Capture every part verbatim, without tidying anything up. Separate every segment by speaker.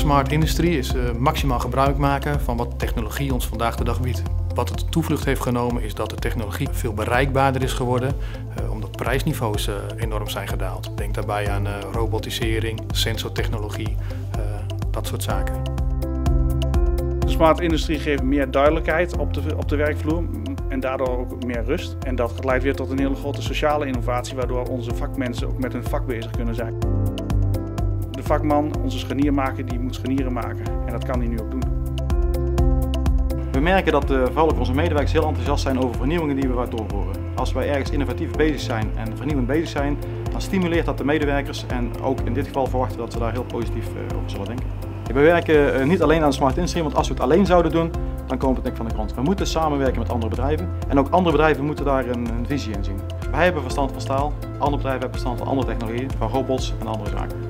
Speaker 1: Smart Industry is uh, maximaal gebruik maken van wat technologie ons vandaag de dag biedt. Wat het toevlucht heeft genomen is dat de technologie veel bereikbaarder is geworden, uh, omdat prijsniveaus uh, enorm zijn gedaald. Denk daarbij aan uh, robotisering, sensortechnologie, uh, dat soort zaken.
Speaker 2: De Smart Industry geeft meer duidelijkheid op de, op de werkvloer en daardoor ook meer rust. En dat leidt weer tot een hele grote sociale innovatie, waardoor onze vakmensen ook met hun vak bezig kunnen zijn. De vakman, onze scharniermaker, die moet scharnieren maken en dat kan hij nu ook doen.
Speaker 3: We merken dat uh, vooral ook onze medewerkers heel enthousiast zijn over vernieuwingen die we doorvoeren. Als wij ergens innovatief bezig zijn en vernieuwend bezig zijn, dan stimuleert dat de medewerkers en ook in dit geval verwachten we dat ze daar heel positief uh, over zullen denken. We werken uh, niet alleen aan de Smart Industry, want als we het alleen zouden doen, dan komt het niet van de grond. We moeten samenwerken met andere bedrijven en ook andere bedrijven moeten daar een, een visie in zien. Wij hebben verstand van staal, andere bedrijven hebben verstand van andere technologieën, van robots en andere zaken.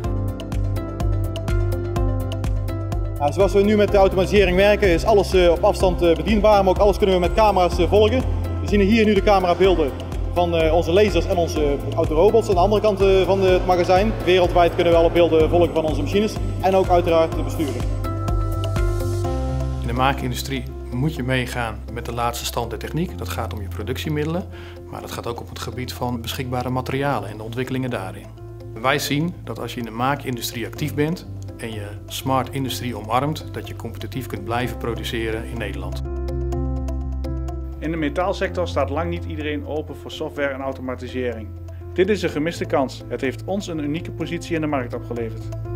Speaker 4: Nou, zoals we nu met de automatisering werken is alles uh, op afstand uh, bedienbaar, maar ook alles kunnen we met camera's uh, volgen. We zien hier nu de camerabeelden van uh, onze lasers en onze autorobots aan de andere kant uh, van het magazijn. Wereldwijd kunnen we alle beelden volgen van onze machines en ook uiteraard besturen.
Speaker 1: In de maakindustrie moet je meegaan met de laatste stand der techniek. Dat gaat om je productiemiddelen, maar dat gaat ook op het gebied van beschikbare materialen en de ontwikkelingen daarin. Wij zien dat als je in de maakindustrie actief bent en je Smart Industry omarmt, dat je competitief kunt blijven produceren in Nederland.
Speaker 2: In de metaalsector staat lang niet iedereen open voor software en automatisering. Dit is een gemiste kans. Het heeft ons een unieke positie in de markt opgeleverd.